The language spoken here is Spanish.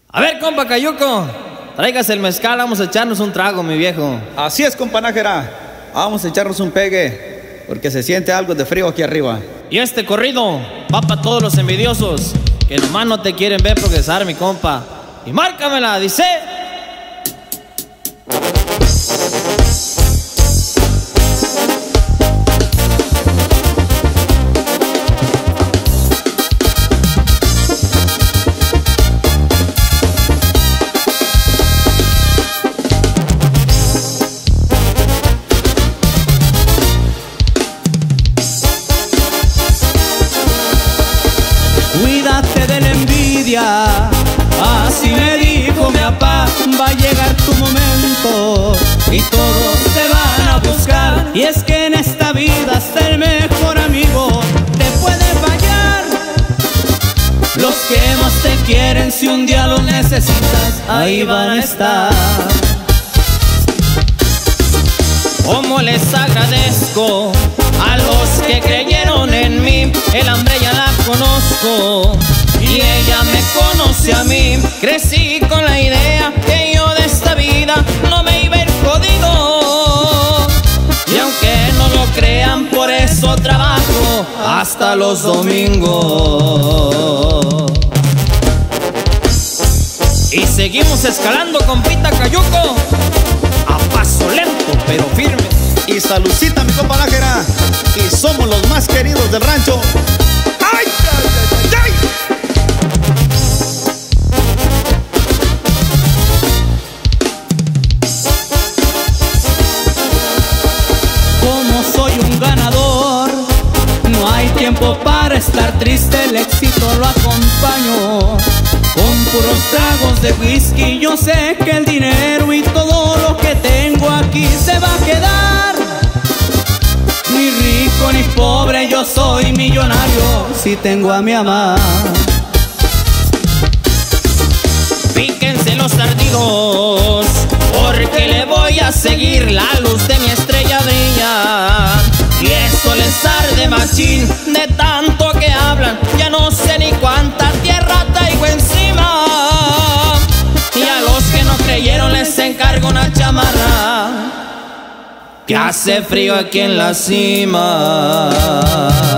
A ver, compa Cayuco, tráigase el mezcal, vamos a echarnos un trago, mi viejo. Así es, compa Nájera. Vamos a echarnos un pegue, porque se siente algo de frío aquí arriba. Y este corrido va para todos los envidiosos que nomás no te quieren ver progresar, mi compa. Y márcamela, dice. Cuídate de la envidia, así me dijo mi papá. Va a llegar tu momento y todos te van a buscar. Y es que en esta vida hasta el mejor amigo te puede fallar. Los que más te quieren, si un día los necesitas, ahí van a estar. Como les agradezco a los que creyeron en mí. El hambre ya la conozco y ella me conoce a mí. Crecí con la idea que yo de esta vida no me iba a ir jodido. Y aunque no lo crean, por eso trabajo hasta los domingos. Y seguimos escalando, compita Cayuco, a paso lento pero firme. Y saludcita, mi compa Nájera. Y somos los más queridos del rancho. ¡Ay, ay, ay, ay! Como soy un ganador, no hay tiempo para estar triste. El éxito lo acompaño con puros tragos de whisky. Yo sé que el dinero y todo lo que tengo aquí se va a quedar. Ni rico ni pobre, yo soy millonario si tengo a mi mamá. Píquense los ardidos, porque le voy a seguir. La luz de mi estrella brilla y eso les arde machín. De tanto que hablan, ya no sé ni cuánta tierra traigo encima. Y a los que no creyeron les encargo una chamarra, que hace frío aquí en la cima.